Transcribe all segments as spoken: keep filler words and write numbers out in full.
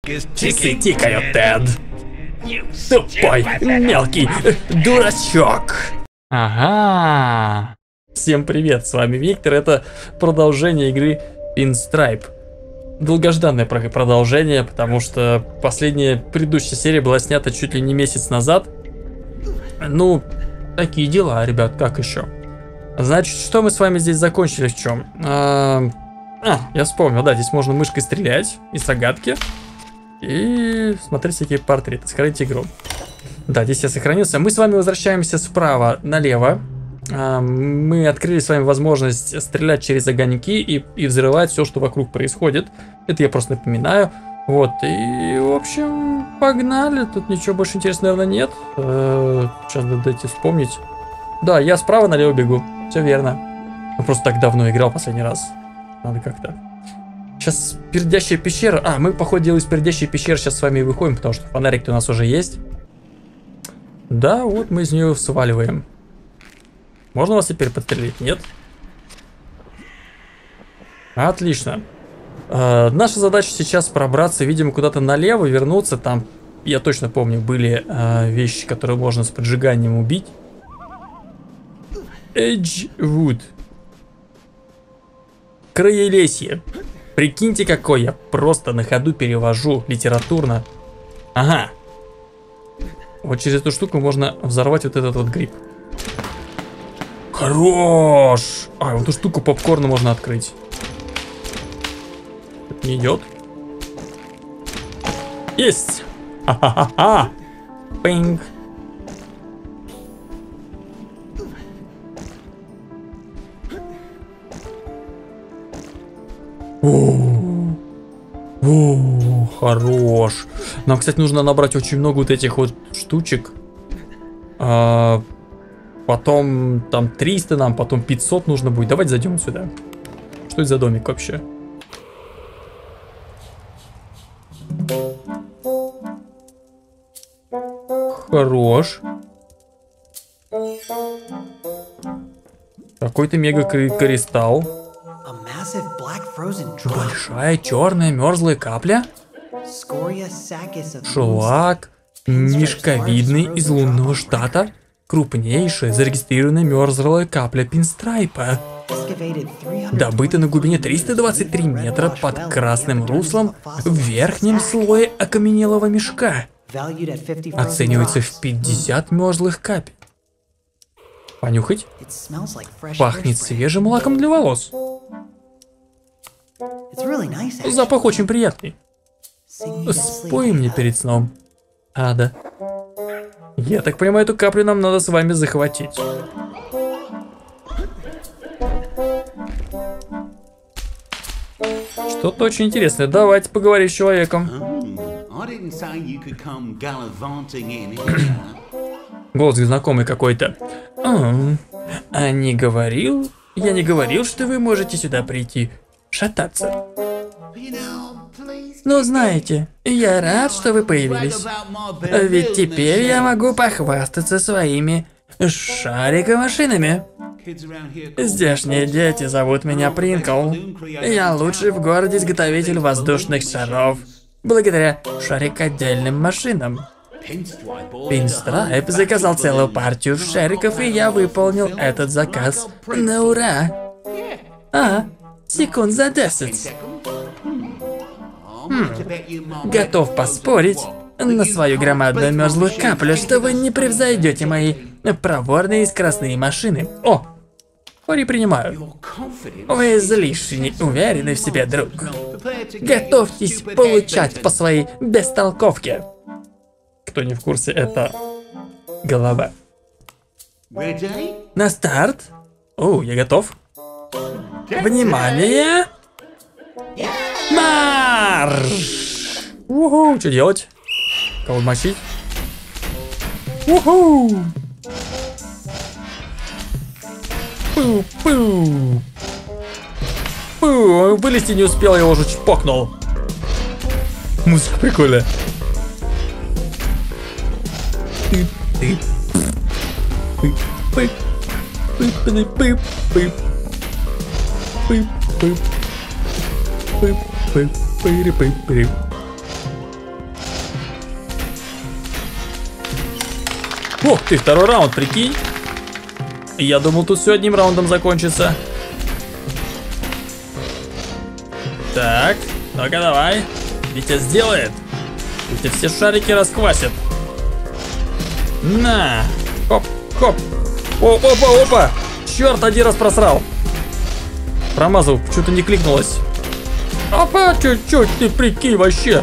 Часы тикают, Тед. Тупой, мелкий дурачок. Ага. Всем привет, с вами Виктор. Это продолжение игры Pinstripe. Долгожданное продолжение, потому что последняя предыдущая серия была снята чуть ли не месяц назад. Ну, такие дела, ребят, как еще? Значит, что мы с вами здесь закончили в чем? А, а, я вспомнил, да, здесь можно мышкой стрелять из рогатки. И смотреть всякие портреты, сохранить игру. Да, здесь я сохранился. Мы с вами возвращаемся справа налево. А, мы открыли с вами возможность стрелять через огоньки и, и взрывать все, что вокруг происходит. Это я просто напоминаю. Вот, и, в общем, погнали. Тут ничего больше интересного, наверное, нет. Э, сейчас дайте вспомнить. Да, я справа налево бегу. Все верно. Я просто так давно играл последний раз. Надо как-то. Сейчас пердящая пещера. А, мы, по ходу дела, из пердящей пещеры сейчас с вами выходим, потому что фонарик-то у нас уже есть. Да, вот мы из нее сваливаем. Можно вас теперь подстрелить? Нет? Отлично. Э, наша задача сейчас пробраться, видимо, куда-то налево, вернуться. Там, я точно помню, были э, вещи, которые можно с поджиганием убить. Эджвуд. Краелесье. Прикиньте, какой я просто на ходу перевожу литературно. Ага. Вот через эту штуку можно взорвать вот этот вот гриб. Хорош! А, вот эту штуку попкорна можно открыть. Это не идет. Есть! Ха-ха-ха-ха! Пинг! О, о, хорош. Нам, кстати, нужно набрать очень много вот этих вот штучек. А, потом там триста нам, потом пятьсот нужно будет. Давайте зайдем сюда. Что это за домик вообще? Хорош. Какой-то мега-кристалл. Большая черная мерзлая капля. Шлак мешковидный из лунного штата. Крупнейшая зарегистрированная мерзлая капля Пинстрайпа. Добыта на глубине триста двадцать три метра под красным руслом в верхнем слое окаменелого мешка. Оценивается в пятьдесят мерзлых капель. Понюхать? Пахнет свежим лаком для волос. Запах очень приятный. Спой мне перед сном, Ада. Я так понимаю, эту каплю нам надо с вами захватить. Что-то очень интересное. Давайте поговорим с человеком. Голос знакомый какой-то. А не говорил? Я не говорил, что вы можете сюда прийти. Шататься. Ну, знаете, я рад, что вы появились. Ведь теперь я могу похвастаться своими шарикомашинами. Здешние дети зовут меня Принкл. Я лучший в городе изготовитель воздушных шаров. Благодаря шарикодельным машинам. Pinstripe заказал целую партию шариков, и я выполнил этот заказ на ура. А, секунд за десять. Хм. Готов поспорить на свою громадную мерзлую каплю, что вы не превзойдете мои проворные скоростные машины. О, пари принимаю. Вы излишне уверены в себе, друг. Готовьтесь получать по своей бестолковке. Кто не в курсе, это голова. На старт. О, я готов. Внимание! Марш! Уху, что делать? Кого мочить? Уху! Пу-пу! Пу! Вылезти не успел, я уже чпокнул. Музыка прикольная. Ох ты, второй раунд, прикинь. Я думал, тут все одним раундом закончится. Так, ну-ка давай. Витя сделает. Витя все шарики расквасит. На. Хоп, хоп. Опа, опа, опа. Черт, один раз просрал. Промазал, что-то не кликнулось. Опа, чуть-чуть, ты прикинь вообще.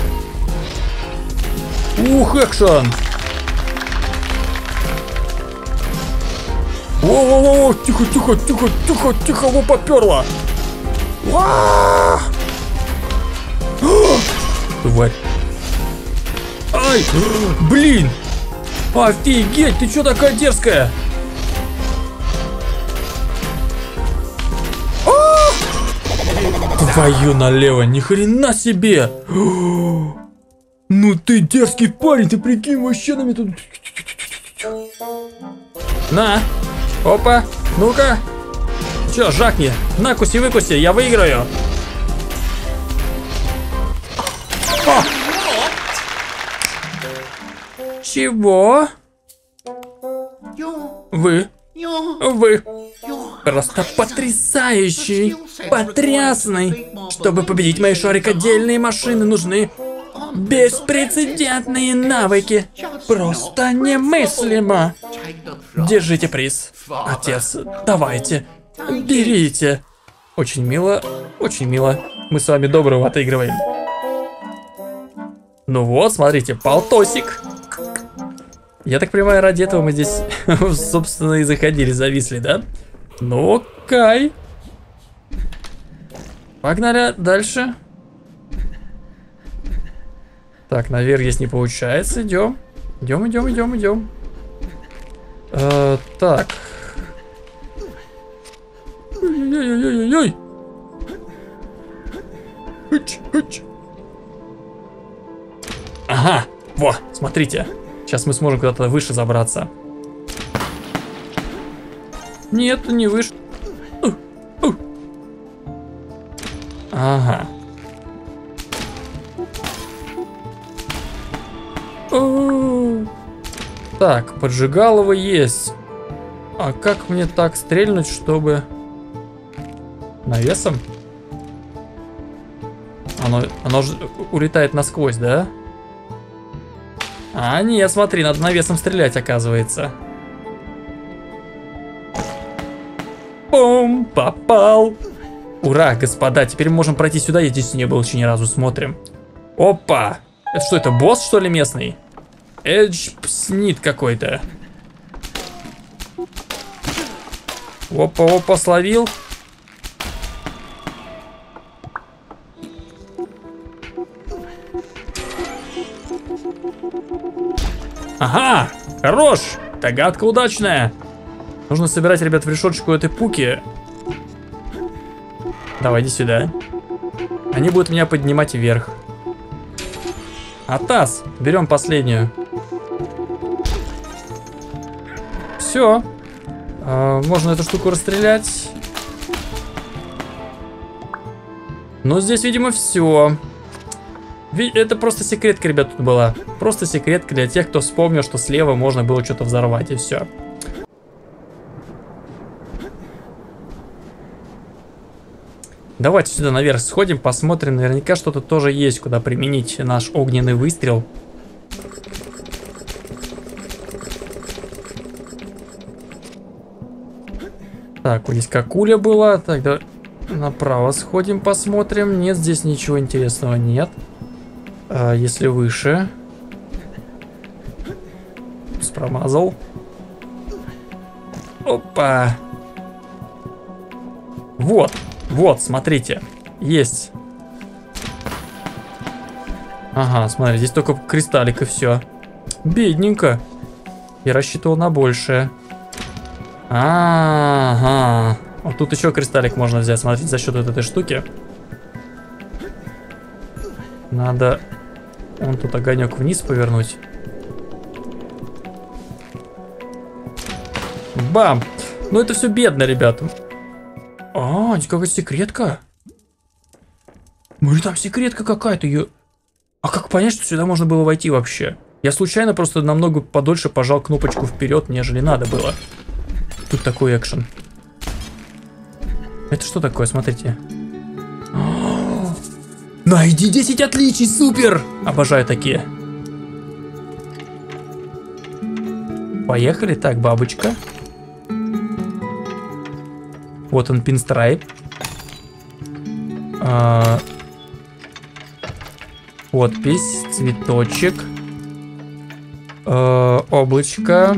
Ух, экшен. О-о-о, тихо, тихо, тихо, тихо, тихо, его поперло. Тварь. Ай, блин. Офигеть, ты что такая дерзкая? Твою налево, ни хрена себе. Ну ты дерзкий парень, ты прикинь, вообще на меня тут. На. Опа, ну-ка. Чё, жахни, накуси-выкуси, я выиграю. О! Чего? Вы? Вы? Просто потрясающий, потрясный. Чтобы победить мои шарикодельные машины, нужны беспрецедентные навыки. Просто немыслимо. Держите приз. Отец, давайте. Берите. Очень мило, очень мило. Мы с вами доброго отыгрываем. Ну вот, смотрите, полтосик. Я так понимаю, ради этого мы здесь, собственно, и заходили, зависли, да? Ну, кай. Погнали дальше. Так, наверх здесь не получается. Идем. Идем, идем, идем, идем. Э, так. Ой-ой-ой-ой-ой. Ага, во, смотрите. Сейчас мы сможем куда-то выше забраться. Нет, не выше. Uh, uh. Ага. Uh. Так, поджигалово есть. А как мне так стрельнуть, чтобы... Навесом? Оно, оно же улетает насквозь, да? А, нет, смотри, надо навесом стрелять, оказывается. Бум, попал. Ура, господа, теперь мы можем пройти сюда, я здесь не был еще ни разу, смотрим. Опа! Это что, это босс, что ли, местный? Эдж Снит какой-то. Опа-опа, словил. Ага, хорош, догадка удачная. Нужно собирать, ребят, в решеточку этой пуки. Давай, иди сюда. Они будут меня поднимать вверх. Атас, берем последнюю. Все. А, можно эту штуку расстрелять. Но здесь, видимо, все. Это просто секретка, ребят, тут была. Просто секретка для тех, кто вспомнил, что слева можно было что-то взорвать, и все. Давайте сюда наверх сходим, посмотрим. Наверняка что-то тоже есть, куда применить наш огненный выстрел. Так, вот здесь какуля была. Так, давай направо сходим, посмотрим. Нет, здесь ничего интересного нет. А если выше? Промазал. Опа. Вот, вот, смотрите. Есть. Ага, смотри, здесь только кристаллик и все. Бедненько. Я рассчитывал на большее. Ага. Вот тут еще кристаллик можно взять, смотрите, за счет вот этой штуки. Надо вон тут огонек вниз повернуть. Бам! Ну это все бедно, ребята. А, здесь какая-то секретка. Может, там секретка какая-то. Ее... А как понять, что сюда можно было войти вообще? Я Я случайно просто намного подольше пожал кнопочку вперед, нежели надо было. Тут такой экшен. Это что такое, смотрите. Найди десять отличий, супер! Обожаю такие. Поехали, так, бабочка. Вот он, пинстрайп. А, подпись, цветочек. А, облачко.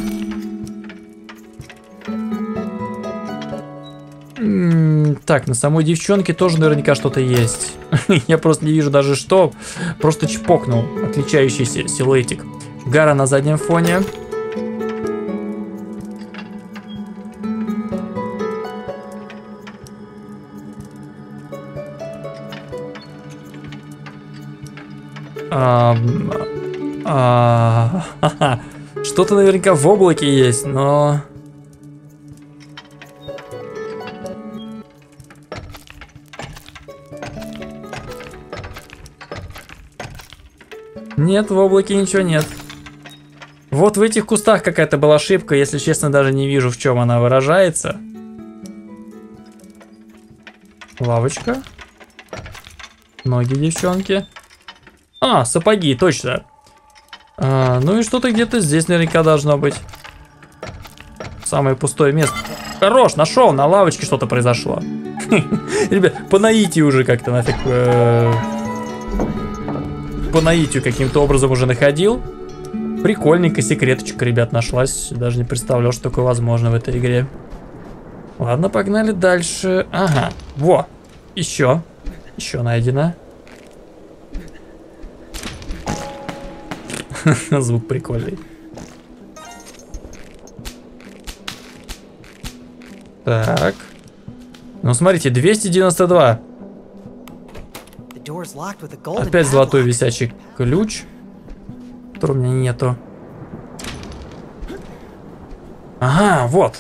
М-м, так, на самой девчонке тоже наверняка что-то есть. Я просто не вижу даже что. Просто чпокнул. Отличающийся силуэтик. Гара на заднем фоне. А, а, что-то наверняка в облаке есть, но... Нет, в облаке ничего нет. Вот в этих кустах какая-то была ошибка, если честно, даже не вижу, в чем она выражается. Лавочка. Ноги девчонки. А, сапоги, точно. А, ну и что-то где-то здесь наверняка должно быть. Самое пустое место. Хорош, нашел, на лавочке что-то произошло. Ребят, по наитию уже как-то нафиг... По наитию каким-то образом уже находил. Прикольненько, секреточка, ребят, нашлась. Даже не представлял, что такое возможно в этой игре. Ладно, погнали дальше. Ага, во, еще. Еще найдено. Звук прикольный. Так. Ну, смотрите, двести девяносто два. Опять золотой висячий ключ, которого у меня нету. Ага, вот.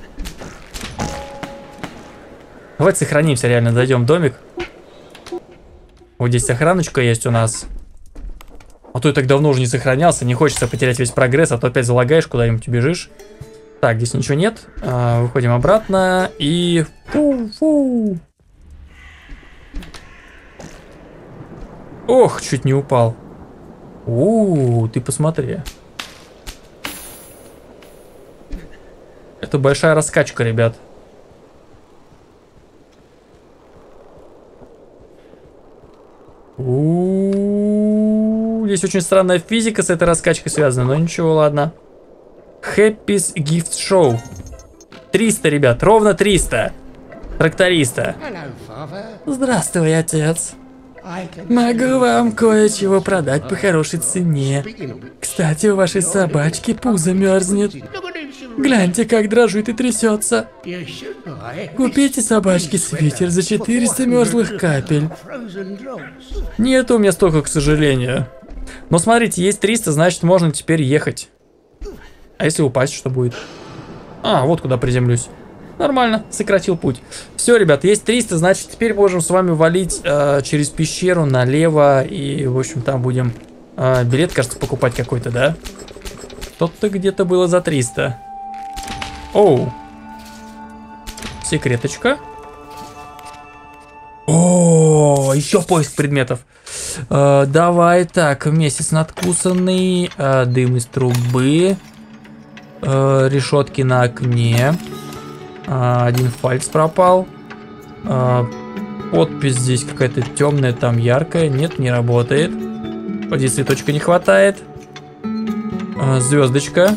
Давайте сохранимся, реально, дойдем в домик. Вот здесь охраночка есть у нас. А то я так давно уже не сохранялся, не хочется потерять весь прогресс, а то опять залагаешь, куда-нибудь убежишь. Так, здесь ничего нет. А, выходим обратно и... Фу-фу. Ох, чуть не упал. У-у-у, ты посмотри. Это большая раскачка, ребят. У-у-у, здесь очень странная физика с этой раскачкой связана, но ничего, ладно. Happy's Gift Show. триста, ребят, ровно триста. Тракториста. Здравствуй, отец. Могу вам кое-чего продать по хорошей цене. Кстати, у вашей собачки пузо мерзнет. Гляньте, как дрожит и трясется. Купите собачке свитер за четыреста мерзлых капель. Нет у меня столько, к сожалению. Но смотрите, есть триста, значит можно теперь ехать. А если упасть, что будет? А, вот куда приземлюсь. Нормально, сократил путь. Все, ребят, есть триста, значит, теперь можем с вами валить э, через пещеру налево. И, в общем, там будем э, билет, кажется, покупать какой-то, да? Что-то где-то было за триста. Оу. Секреточка. О, еще поиск предметов. Э, давай, так, месяц надкусанный, э, дым из трубы, э, решетки на окне. А, один фальц пропал. А, подпись здесь какая-то темная, там яркая. Нет, не работает. Вот здесь цветочка не хватает. А, звездочка.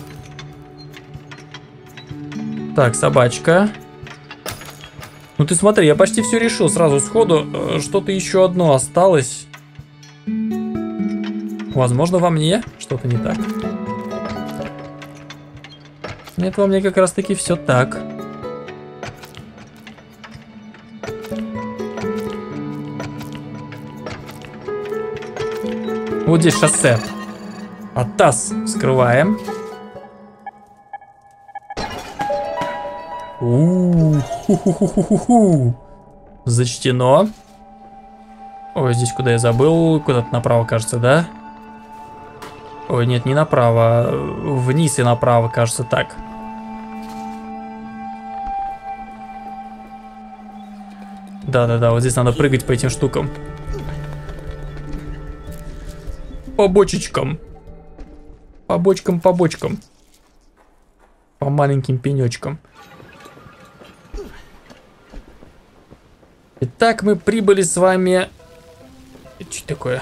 Так, собачка. Ну ты смотри, я почти все решил сразу сходу. Что-то еще одно осталось. Возможно, во мне что-то не так. Нет, во мне как раз таки все так. Вот здесь шоссе. Атас скрываем. У-у-у-ху-ху-ху-ху-ху. Зачтено. Ой, здесь куда я забыл? Куда-то направо, кажется, да? Ой, нет, не направо. Вниз и направо, кажется, так. Да-да-да, вот здесь надо прыгать по этим штукам. По бочечкам. По бочкам, по бочкам. По маленьким пенечкам. Итак, мы прибыли с вами... Что такое?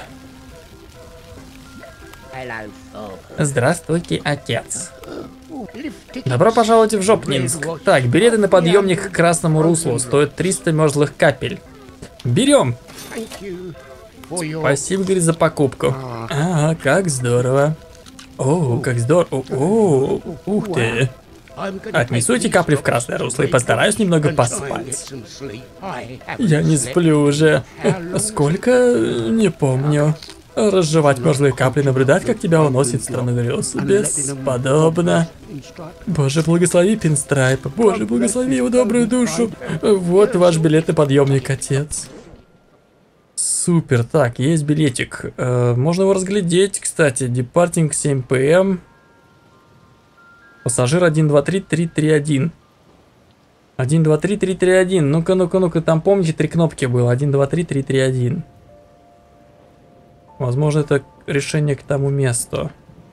Здравствуйте, отец. Добро пожаловать в Жопнинск. Так, билеты на подъемник к Красному руслу стоят триста мерзлых капель. Берем. Спасибо, говорит, за покупку. Ага, как здорово. О, как здорово. О, ух ты. Отнесу эти капли в Красное русло и постараюсь немного поспать. Я не сплю уже. Сколько? Не помню. Разжевать мерзлые капли, наблюдать, как тебя уносит в страну грез. Бесподобно. Боже, благослови Пинстрайпа. Боже, благослови его добрую душу. Вот ваш билет на подъемник, отец. Супер. Так, есть билетик. Э, можно его разглядеть, кстати. Департинг семь пэ эм. Пассажир один два три три три один. один два три три три один. Ну-ка, ну-ка, ну-ка. Там, помните, три кнопки было. один два три три три один. Возможно, это решение к тому месту.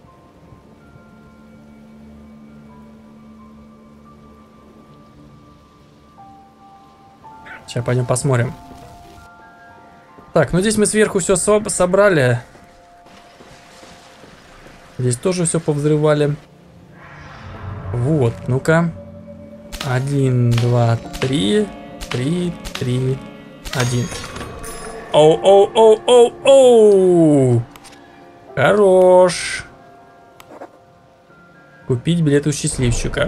Сейчас пойдем посмотрим. Так, ну здесь мы сверху все со собрали. Здесь тоже все повзрывали. Вот, ну-ка. Один, два, три, три, три, один. Оу, оу, оу, оу, оу. Хорош. Купить билет у счастливчика.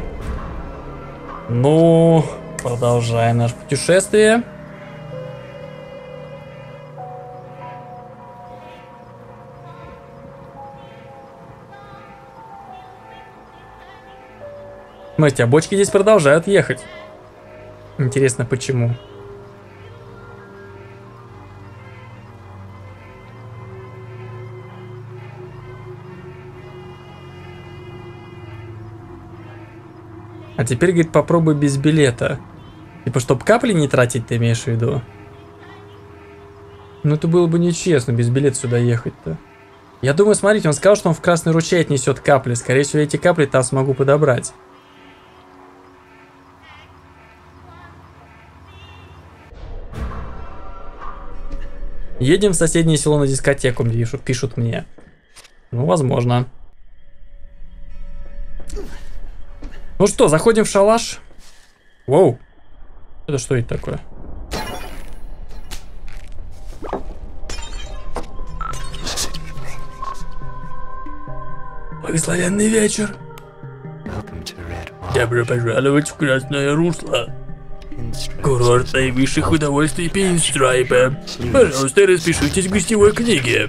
Ну, продолжаем наше путешествие. Смотрите, а бочки здесь продолжают ехать. Интересно, почему? А теперь, говорит, попробуй без билета. Типа, чтоб капли не тратить, ты имеешь в виду? Ну, это было бы нечестно, без билета сюда ехать-то. Я думаю, смотрите, он сказал, что он в Красный ручей отнесет капли. Скорее всего, эти капли там смогу подобрать. Едем в соседнее село на дискотеку, пишут, пишут мне. Ну, возможно. Ну что, заходим в шалаш. Воу. Это что это такое? Благословенный вечер. Добро пожаловать в Красное русло. Курорт наивысших удовольствий Пинстрайпа. Пожалуйста, распишитесь в гостевой книге.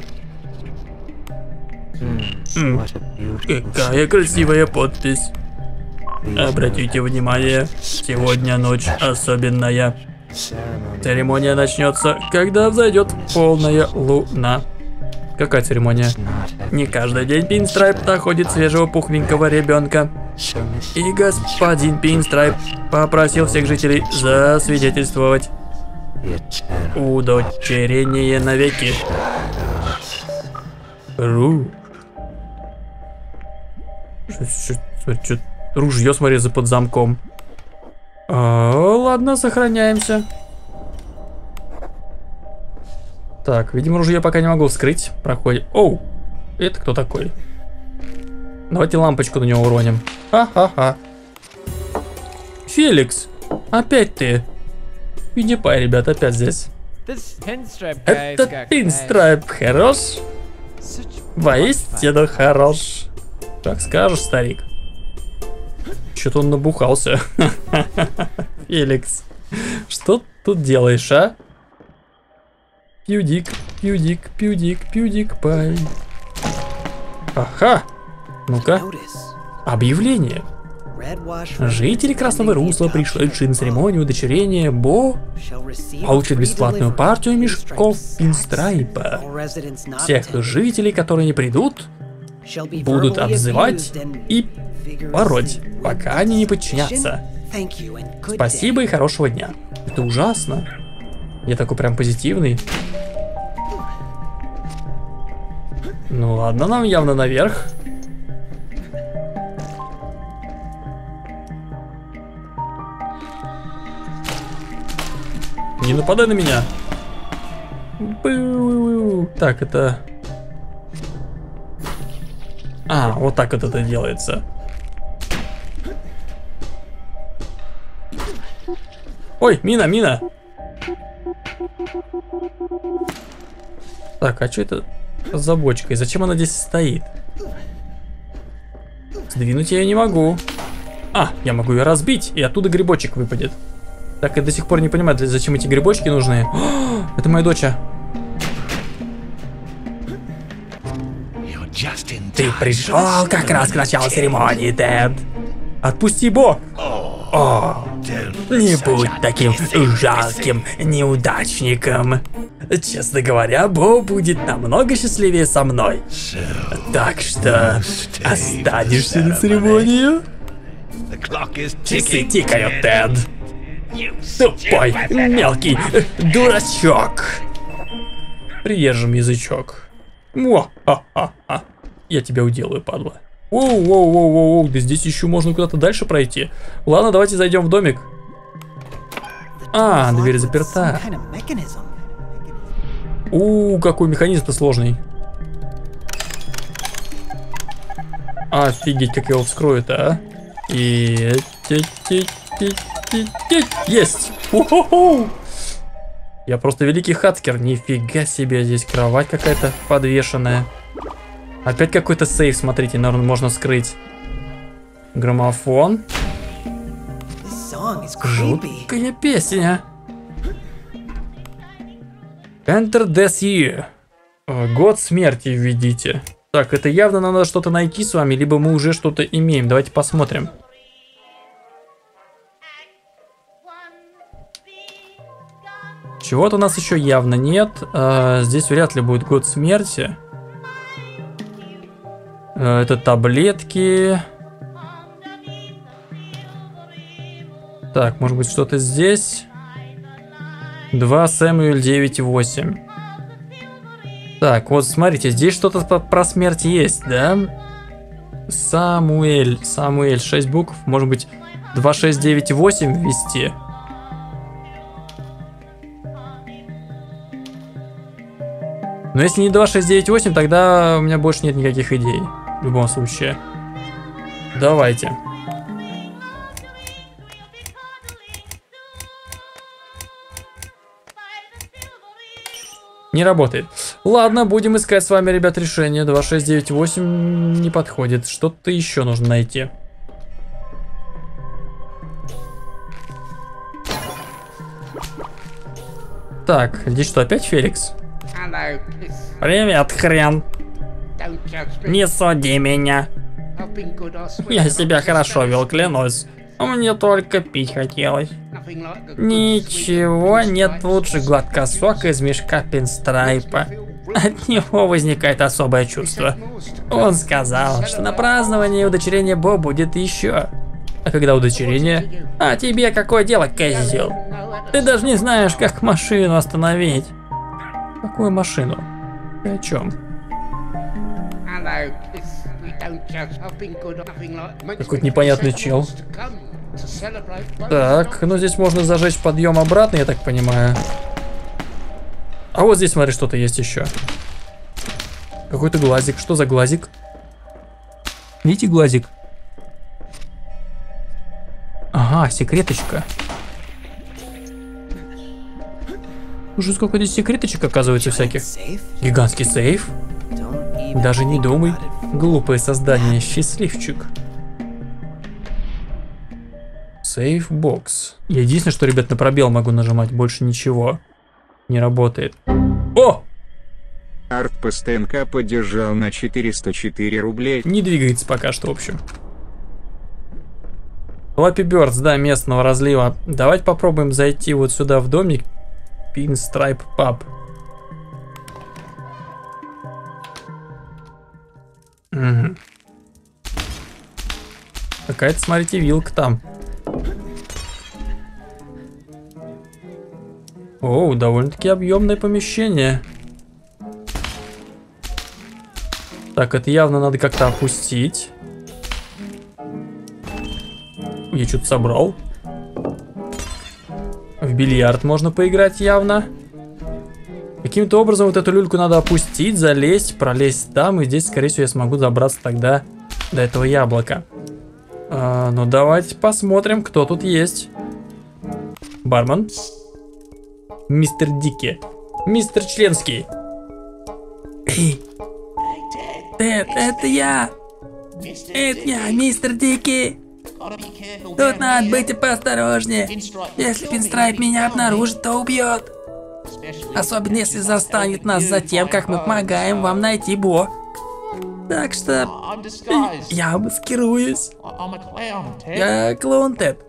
М, какая красивая подпись. Обратите внимание, сегодня ночь особенная. Церемония начнется, когда взойдет полная луна. Какая церемония? Не каждый день Пинстрайп находит свежего пухленького ребенка. И господин Пинстрайп попросил всех жителей засвидетельствовать удочерение навеки. Ру. Что-то ружье, смотри, за под замком. А, ладно, сохраняемся. Так, видимо, ружье пока не могу вскрыть. Проходит. Оу, это кто такой? Давайте лампочку на него уроним. Ха-ха-ха. Феликс, опять ты. PewDiePie, ребят, опять здесь. Это Пинстрайп хорош. Воистину хорош. Как скажешь, старик. Что-то он набухался. Феликс, что тут делаешь, а? Пьюдик, пьюдик, пьюдик, PewDiePie. Ага. Ну-ка. Объявление. Жители Красного русла, пришедшие на церемонию удочерения Бо, получат бесплатную партию мешков Пинстрайпа. Всех жителей, которые не придут, будут обзывать и пороть, пока они не подчинятся. Спасибо и хорошего дня. Это ужасно. Я такой прям позитивный. Ну ладно, нам явно наверх. Не нападай на меня. Так, это... А, вот так вот это делается. Ой, мина, мина. Так, а что это за бочкой? Зачем она здесь стоит? Сдвинуть я ее не могу. А, я могу ее разбить, и оттуда грибочек выпадет. Так, я до сих пор не понимаю, зачем эти грибочки нужны. О, это моя доча. Ты пришел как раз к началу церемонии, Тед. Отпусти Бо. О, не будь таким жалким неудачником. Честно говоря, Бо будет намного счастливее со мной. Так что останешься на церемонию? Часы тикают, Тед. Тупой, мелкий дурачок. Придержим язычок. Мо-ха-ха-ха. Я тебя уделаю, падла. Воу-воу-воу-воу, да здесь еще можно куда-то дальше пройти. Ладно, давайте зайдем в домик. А, дверь заперта. У, какой механизм-то сложный. Офигеть, как я его вскрою-то, а. И... Есть! У-ху-ху! Я просто великий хакер. Нифига себе, здесь кровать какая-то подвешенная. Опять какой-то сейф, смотрите, наверное, можно скрыть. Граммофон. Жуткая песня. Enter Death Year. Год смерти введите. Так, это явно надо что-то найти с вами, либо мы уже что-то имеем. Давайте посмотрим. Чего-то у нас еще явно нет. А, здесь вряд ли будет год смерти. А, это таблетки. Так, может быть что-то здесь. два Сэмюэль девять восемь. Так, вот смотрите, здесь что-то про смерть есть, да? Самуэль, Самуэль, шесть букв. Может быть два шесть девять восемь ввести. Но если не два шесть девять восемь, тогда у меня больше нет никаких идей. В любом случае. Давайте. Не работает. Ладно, будем искать с вами, ребят, решение. два шесть девять восемь не подходит. Что-то еще нужно найти. Так, здесь что, опять Феликс? Привет, хрен. Не суди меня. Я себя хорошо вел, клянусь. Мне только пить хотелось. Ничего нет лучше гладкосока из мешка пинстрайпа. От него возникает особое чувство. Он сказал, что на праздновании удочерения Бо будет еще. А когда удочерение? А тебе какое дело, козел? Ты даже не знаешь, как машину остановить. Какую машину? Ты о чем? Какой-то непонятный чел. Так, ну здесь можно зажечь подъем обратно, я так понимаю. А вот здесь, смотри, что-то есть еще. Какой-то глазик. Что за глазик? Видите глазик? Ага, секреточка. Уже сколько здесь секреточек оказывается всяких. Гигантский сейф. Даже не думай. Глупое создание, счастливчик. Сейф-бокс. Я единственное, что, ребят, на пробел могу нажимать, больше ничего. Не работает. О! Арт ПСТНК поддержал на четыреста четыре рублей. Не двигается пока что, в общем. Флаппи Бёрдс, да, местного разлива. Давайте попробуем зайти вот сюда в домик. Pinstripe Pub. Угу. Какая-то, смотрите, вилка там. О, довольно-таки объемное помещение. Так, это явно надо как-то опустить. Я что-то собрал. В бильярд можно поиграть явно. Каким-то образом вот эту люльку надо опустить, залезть, пролезть там. И здесь, скорее всего, я смогу добраться тогда до этого яблока. А, ну, давайте посмотрим, кто тут есть. Бармен. Мистер Дики. Мистер Членский. Эй. Тед, это я. Это я, мистер Дики. Тут надо быть поосторожнее. Если Пинстрайп меня обнаружит, то убьет. Особенно если застанет нас за тем, как мы помогаем вам найти Бо. Так что я маскируюсь. Я клоун Тед.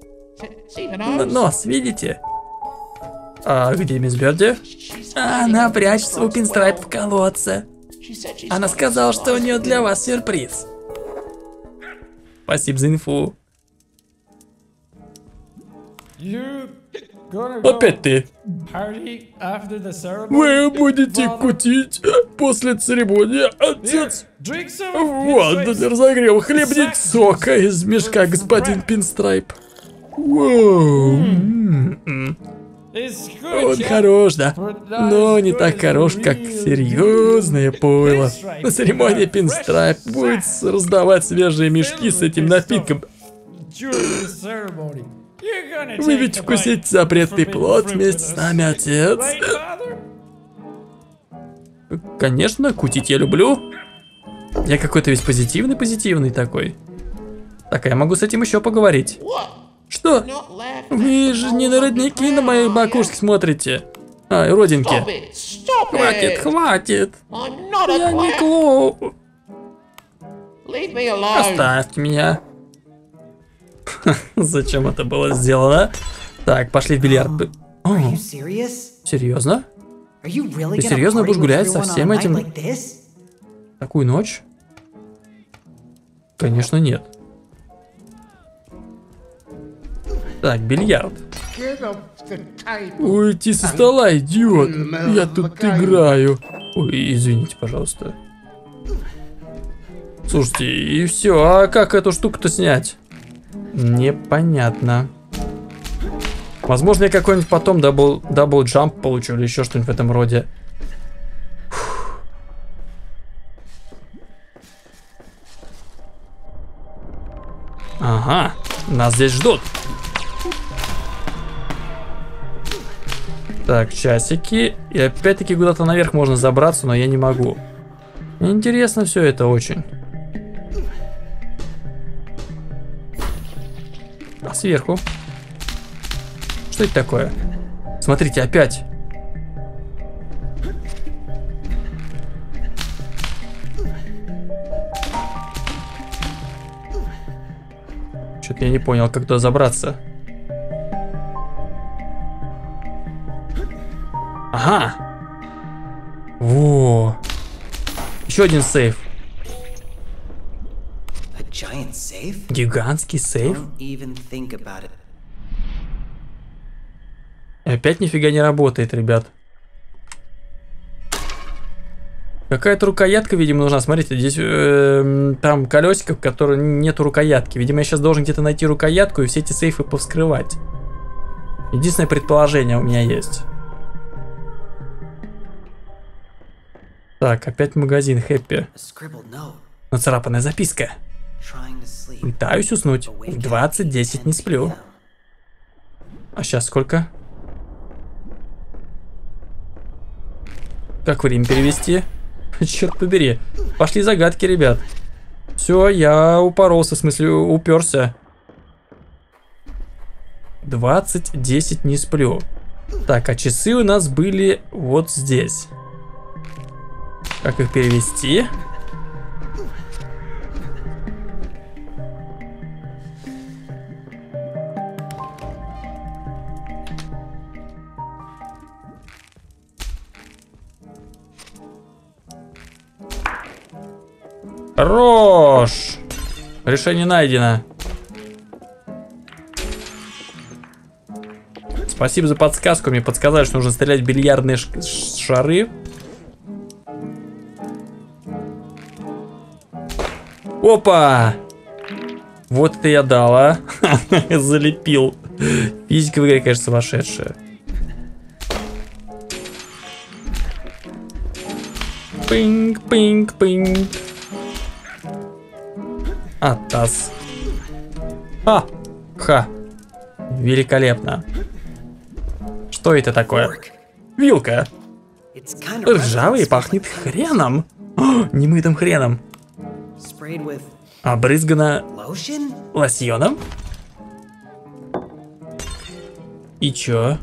Нос, видите? А где мисс Берди? Она прячется у Пинстрайп в колодце. Она сказала, что у нее для вас сюрприз. Спасибо за инфу. Опять ты. Вы будете кутить после церемонии, отец. Вот, для разогрева хлебник сока из мешка, господин Пинстрайп. Воу. Он хорош, да? Но не так хорош, как серьезное пойло. На церемонии Пинстрайп будет раздавать свежие мешки с этим напитком. Вы ведь вкусите запретный плод вместе с нами, отец? Конечно, кутить я люблю. Я какой-то весь позитивный-позитивный такой. Так, а я могу с этим еще поговорить. Что? Вы же не на родники на моей макушке смотрите. А, родинки. Хватит, хватит. Я не клоун. Оставьте меня. Зачем это было сделано? Так, пошли в бильярд. О, серьезно? Ты серьезно будешь гулять со всем этим? Такую ночь? Конечно, нет. Так, бильярд. Уйти со стола, идиот. Я тут играю. Ой, извините, пожалуйста. Слушайте, и все. А как эту штуку-то снять? Непонятно. Возможно, я какой-нибудь потом дабл, дабл джамп получу или еще что-нибудь в этом роде. Фух. Ага, нас здесь ждут. Так, часики. И опять-таки куда-то наверх можно забраться, но я не могу. Мне интересно все это очень. А сверху? Что это такое? Смотрите, опять. Что-то я не понял, как туда забраться. Ага. Во. Еще один сейф. Гигантский сейф. И опять нифига не работает, ребят. Какая-то рукоятка, видимо, нужна. Смотрите, здесь э, там колесико, в котором нету рукоятки. Видимо, я сейчас должен где-то найти рукоятку и все эти сейфы повскрывать. Единственное предположение у меня есть. Так, опять магазин Хэппи. Нацарапанная записка. Пытаюсь уснуть. В двадцать десять не сплю. А сейчас сколько? Как время перевести? Черт побери. Пошли загадки, ребят. Все, я упоролся, в смысле уперся. двадцать десять не сплю. Так, а часы у нас были вот здесь. Как их перевести? Хорош! Решение найдено. Спасибо за подсказку. Мне подсказали, что нужно стрелять в бильярдные ш шары. Опа! Вот это я дал, а? Залепил. Физика в игре, конечно, сумасшедшая. Пинг, пинг, пинг. Атас. А! Ха! Великолепно. Что это такое? Вилка. Ржавый и пахнет хреном. О, немытым хреном. Обрызгана лосьоном? И чё?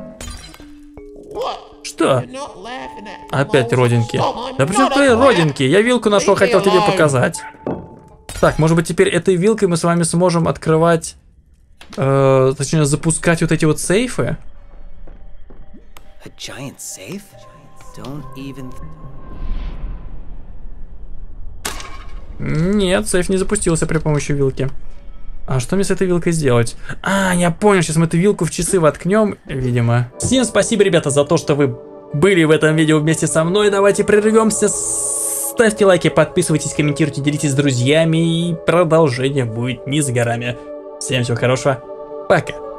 Что? Опять родинки. Да при чем твои родинки? Я вилку нашел, хотел тебе показать. Так, может быть теперь этой вилкой мы с вами сможем открывать, э, точнее запускать вот эти вот сейфы? Нет, сейф не запустился при помощи вилки. А что мне с этой вилкой сделать? А, я понял, сейчас мы эту вилку в часы воткнем, видимо. Всем спасибо, ребята, за то, что вы были в этом видео вместе со мной. Давайте прервемся. Ставьте лайки, подписывайтесь, комментируйте, делитесь с друзьями. И продолжение будет не за горами. Всем всего хорошего. Пока.